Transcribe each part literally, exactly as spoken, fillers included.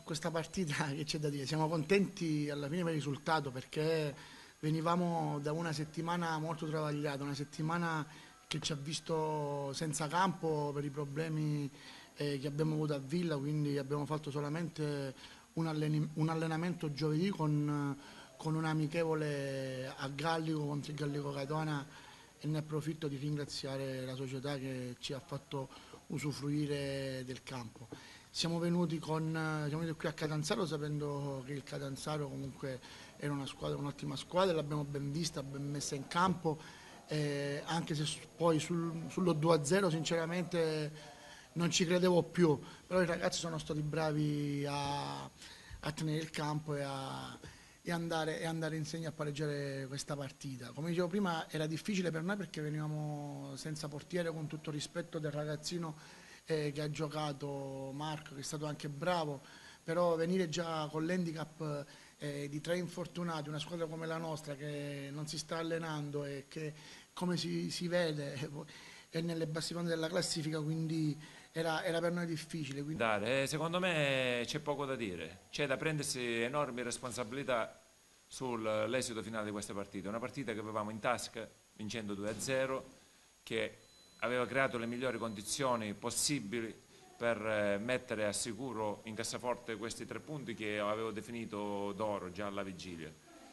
questa partita che c'è da dire? Siamo contenti alla fine per il risultato perché venivamo da una settimana molto travagliata, una settimana che ci ha visto senza campo per i problemi eh, che abbiamo avuto a Villa, quindi abbiamo fatto solamente un, alleni- un allenamento giovedì con, con un amichevole a Gallico contro il Gallico Catona e ne approfitto di ringraziare la società che ci ha fatto usufruire del campo. Siamo venuti, con, siamo venuti qui a Catanzaro sapendo che il Catanzaro comunque era una squadra, un'ottima squadra, l'abbiamo ben vista, ben messa in campo, eh, anche se s- poi sul- sullo due a zero sinceramente non ci credevo più, però i ragazzi sono stati bravi a, a tenere il campo e, a, e andare, e andare in segno a pareggiare questa partita. Come dicevo prima era difficile per noi perché venivamo senza portiere, con tutto il rispetto del ragazzino eh, che ha giocato Marco, che è stato anche bravo, però venire già con l'handicap eh, di tre infortunati, una squadra come la nostra che non si sta allenando e che come si, si vede è nelle basse della classifica, quindi era, era per noi difficile. Quindi... Dare, eh, secondo me c'è poco da dire, c'è da prendersi enormi responsabilità sull'esito finale di questa partita, una partita che avevamo in tasca vincendo due a zero, che aveva creato le migliori condizioni possibili per eh, mettere a sicuro in cassaforte questi tre punti che avevo definito d'oro già alla vigilia.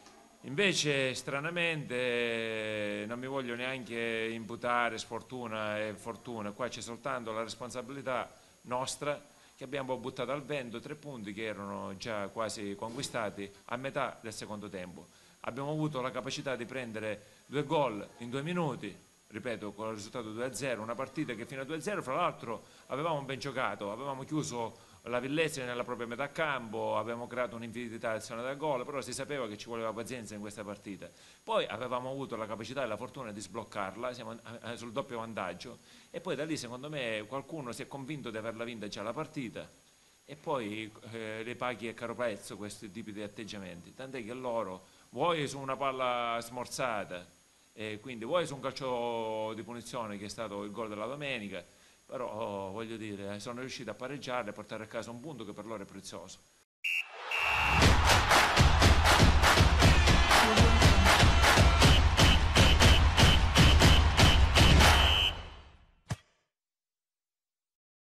Invece, stranamente, non mi voglio neanche imputare sfortuna e fortuna, qua c'è soltanto la responsabilità nostra che abbiamo buttato al vento tre punti che erano già quasi conquistati a metà del secondo tempo. Abbiamo avuto la capacità di prendere due gol in due minuti, ripeto, con il risultato due a zero, una partita che fino a due a zero, fra l'altro, avevamo ben giocato, avevamo chiuso la Villese nella propria metà campo, avevamo creato un'infinità di azioni da gol, però si sapeva che ci voleva pazienza in questa partita. Poi avevamo avuto la capacità e la fortuna di sbloccarla, siamo sul doppio vantaggio e poi da lì secondo me qualcuno si è convinto di averla vinta già la partita e poi eh, le paghi a caro prezzo questi tipi di atteggiamenti, tant'è che loro, vuoi su una palla smorzata, e quindi vuoi su un calcio di punizione che è stato il gol della domenica, però oh, voglio dire, sono riusciti a pareggiare e a portare a casa un punto che per loro è prezioso.